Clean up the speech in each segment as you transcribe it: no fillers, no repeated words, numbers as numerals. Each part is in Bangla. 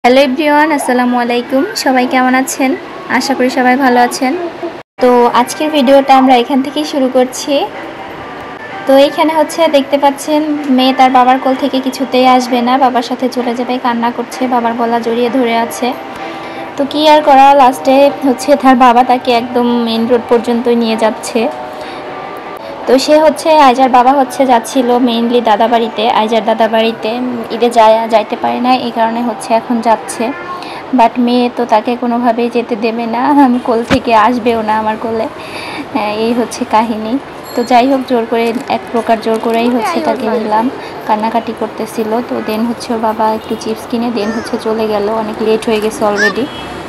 হ্যালো এভরিওয়ান, আসসালামু আলাইকুম। সবাই কেমন আছেন? আশা করি সবাই ভালো আছেন। তো আজকের ভিডিওটা আমরা এখান থেকেই শুরু করছি। তো এইখানে হচ্ছে দেখতে পাচ্ছেন মেয়ে তার বাবার কোল থেকে কিছুতেই আসবে না, বাবার সাথে চলে যাবে, কান্না করছে, বাবার গলা জড়িয়ে ধরে আছে। তো কি আর করা, লাস্টে হচ্ছে তার বাবা তাকে একদম মেইন রোড পর্যন্তই নিয়ে যাচ্ছে। তো সে হচ্ছে আইজার বাবা হচ্ছে যাচ্ছিল মেইনলি দাদা বাড়িতে, আইজার দাদা বাড়িতে ঈদে যাইতে পারে না, এই কারণে হচ্ছে এখন যাচ্ছে। বাট মেয়ে তো তাকে কোনোভাবেই যেতে দেবে না, আমি কোল থেকে আসবেও না আমার কোলে, এই হচ্ছে কাহিনী। তো যাই হোক, জোর করে এক প্রকার জোর করেই হচ্ছে তাকে নিলাম, কান্নাকাটি করতেছিল। তো দেন হচ্ছে ওর বাবা একটু চিপস কিনে দেন হচ্ছে চলে গেল, অনেক লেট হয়ে গেছে অলরেডি।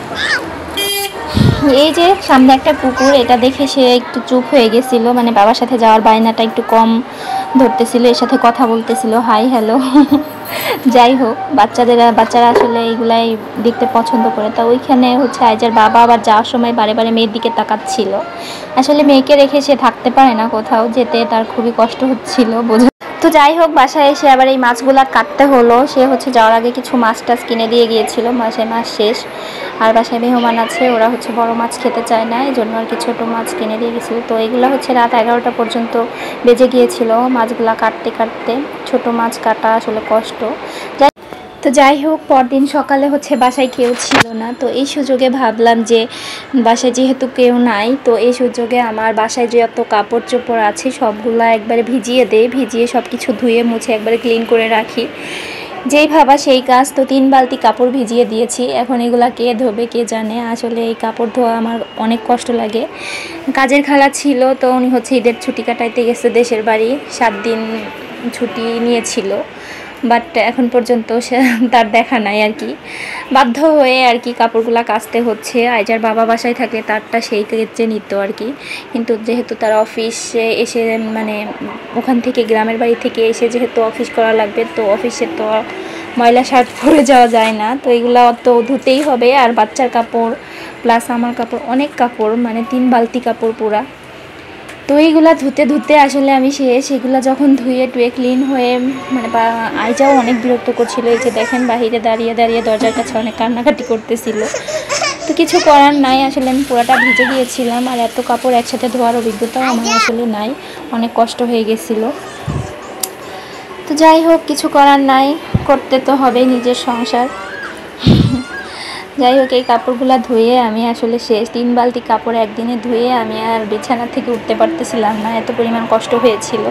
এই যে সামনে একটা কুকুর, এটা দেখে সে একটু চুপ হয়ে গেছিল, মানে বাবার সাথে যাওয়ার বায়নাটা একটু কম ধরতেছিল, এর সাথে কথা বলতেছিল হাই হ্যালো। যাই হোক, বাচ্চারা আসলে এইগুলাই দেখতে পছন্দ করে। তা ওইখানে হচ্ছে আইজার বাবা আবার যাওয়ার সময় বারে বারে মেয়ের দিকে তাকাচ্ছিল। আসলে মেয়েকে রেখে সে থাকতে পারে না, কোথাও যেতে তার খুবই কষ্ট হচ্ছিল বোঝা। তো যাই হোক, বাসায় এসে আবার এই মাছগুলা কাটতে হলো। সে হচ্ছে যাওয়ার আগে কিছু মাছ টাছ কিনে দিয়ে গিয়েছিল, বাসায় মাছ শেষ, আর বাসায় মেহমান আছে, ওরা হচ্ছে বড় মাছ খেতে চায় না, এই জন্য আর কি ছোটো মাছ কিনে দিয়ে গেছিলো। তো এগুলো হচ্ছে রাত 11টা পর্যন্ত বেজে গিয়েছিল মাছগুলা কাটতে কাটতে। ছোটো মাছ কাটা আসলে কষ্ট। তো যাই হোক, পরদিন সকালে হচ্ছে বাসায় কেউ ছিল না, তো এই সুযোগে ভাবলাম যে বাসায় যেহেতু কেউ নাই, তো এই সুযোগে আমার বাসায় যত কাপড় চোপড় আছে সবগুলা একবারে ভিজিয়ে দেই, ভিজিয়ে সব কিছু ধুয়ে মুছে একবারে ক্লিন করে রাখি। যেই ভাবা সেই কাজ। তো 3 বালতি কাপড় ভিজিয়ে দিয়েছি, এখন এগুলা কে ধোবে কে জানে। আসলে এই কাপড় ধোয়া আমার অনেক কষ্ট লাগে। কাজের খালা ছিল, তো উনি হচ্ছে ঈদের ছুটি কাটাইতে গেছে দেশের বাড়ি, 7 দিন ছুটি নিয়েছিল, বাট এখন পর্যন্ত সে তার দেখা নাই আর কি। বাধ্য হয়ে আর কি কাপড়গুলা কাচতে হচ্ছে। আইজার বাবা বাসায় থাকলে তারটা সেই কেচে নিত আর কি, কিন্তু যেহেতু তার অফিসে এসে মানে ওখান থেকে গ্রামের বাড়ি থেকে এসে যেহেতু অফিস করা লাগবে, তো অফিসে তো ময়লা শার্ট পরে যাওয়া যায় না, তো এগুলো তো ধুতেই হবে। আর বাচ্চার কাপড় প্লাস আমার কাপড়, অনেক কাপড়, মানে 3 বালতি কাপড় পুরা। তো এইগুলা ধুতে ধুতে আসলে আমি সেগুলো যখন ধুয়ে টুয়ে ক্লিন হয়ে মানে আইজাও অনেক বিরক্ত করছিল। এই যে দেখেন বাহিরে দাঁড়িয়ে দাঁড়িয়ে দরজার কাছে অনেক কান্নাকাটি করতেছিল। তো কিছু করার নাই, আসলে আমি পুরাটা ভিজে গিয়েছিলাম, আর এত কাপড় একসাথে ধোয়ার অভিজ্ঞতাও আমার আসলে নাই, অনেক কষ্ট হয়ে গেছিলো। তো যাই হোক, কিছু করার নাই, করতে তো হবে নিজের সংসার। যাই হোক, এই কাপড়গুলো ধুয়ে আমি আসলে শেষ। 3 বালতি কাপড় একদিনে ধুয়ে আমি আর বিছানা থেকে উঠতে পারতেছিলাম না, এত পরিমাণ কষ্ট হয়েছিল।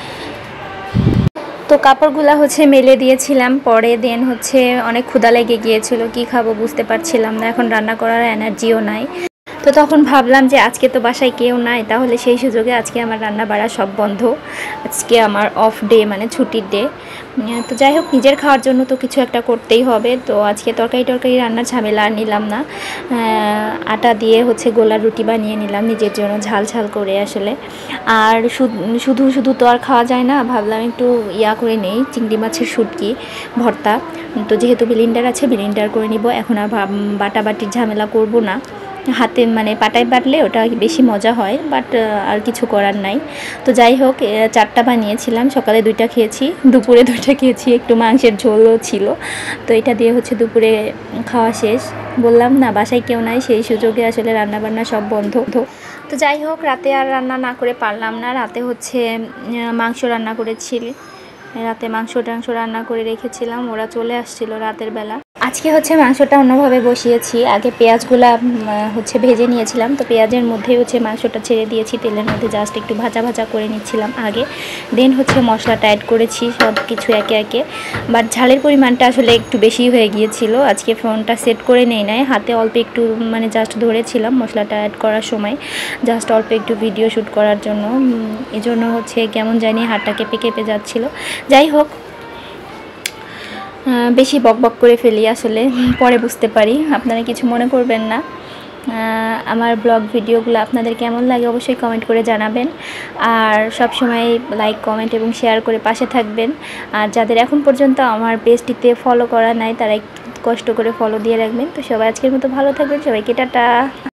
তো কাপড়গুলো হচ্ছে মেলে দিয়েছিলাম, পরে দেন হচ্ছে অনেক ক্ষুধা লেগে গিয়েছিল, কি খাবো বুঝতে পারছিলাম না, এখন রান্না করার এনার্জিও নাই। তো তখন ভাবলাম যে আজকে তো বাসায় কেউ নাই, তাহলে সেই সুযোগে আজকে আমার রান্না বাড়া সব বন্ধ, আজকে আমার অফ ডে, মানে ছুটির ডে। তো যাই হোক, নিজের খাওয়ার জন্য তো কিছু একটা করতেই হবে। তো আজকে তরকারি রান্নার ঝামেলা আর নিলাম না, আটা দিয়ে হচ্ছে গোলার রুটি বানিয়ে নিলাম নিজের জন্য, ঝাল ঝাল করে আসলে। আর শুধু শুধু তো আর খাওয়া যায় না, ভাবলাম একটু করে নেই, চিংড়ি মাছের শুটকি ভর্তা। তো যেহেতু ব্লেন্ডার আছে, ব্লেন্ডার করে নিব, এখন আর বাটাবাটির ঝামেলা করব না, হাতে মানে পাটায় বাটলে ওটা বেশি মজা হয়, বাট আর কিছু করার নাই। তো যাই হোক, 4টা বানিয়েছিলাম, সকালে 2টা খেয়েছি, দুপুরে 2টা খেয়েছি, একটু মাংসের ঝোলও ছিল। তো এটা দিয়ে হচ্ছে দুপুরে খাওয়া শেষ। বললাম না বাসায় কেউ নাই, সেই সুযোগে আসলে রান্নাবান্না সব বন্ধ। তো যাই হোক, রাতে আর রান্না না করে পারলাম না, রাতে হচ্ছে মাংস রান্না করেছি, রাতে মাংস টাংস রান্না করে রেখেছিলাম, ওরা চলে আসছিল রাতের বেলা। আজকে হচ্ছে মাংসটা অন্যভাবে বসিয়েছি, আগে পেঁয়াজগুলা হচ্ছে ভেজে নিয়েছিলাম, তো পেঁয়াজের মধ্যেই হচ্ছে মাংসটা ছেড়ে দিয়েছি, তেলের মধ্যে জাস্ট একটু ভাজা ভাজা করে নিচ্ছিলাম আগে, দেন হচ্ছে মশলাটা অ্যাড করেছি সব কিছু একে একে। বাট ঝালের পরিমাণটা আসলে একটু বেশি হয়ে গিয়েছিল, আজকে ফোনটা সেট করে নেই নাই, হাতে অল্প একটু মানে জাস্ট ধরেছিলাম মশলাটা অ্যাড করার সময়, জাস্ট অল্প একটু ভিডিও শ্যুট করার জন্য, এজন্য হচ্ছে কেমন জানি হাতটা কেঁপে কেঁপে যাচ্ছিল। যাই হোক, বেশি বকবক করে ফেলি আসলে, পরে বুঝতে পারি, আপনারা কিছু মনে করবেন না। আমার ব্লগ ভিডিওগুলো আপনাদের কেমন লাগে অবশ্যই কমেন্ট করে জানাবেন, আর সব সময় লাইক কমেন্ট এবং শেয়ার করে পাশে থাকবেন। আর যাদের এখন পর্যন্ত আমার পেজটিতে ফলো করা নাই, তারা একটু কষ্ট করে ফলো দিয়ে রাখবেন। তো সবাই আজকের মতো ভালো থাকবেন, সবাইকে টাটা।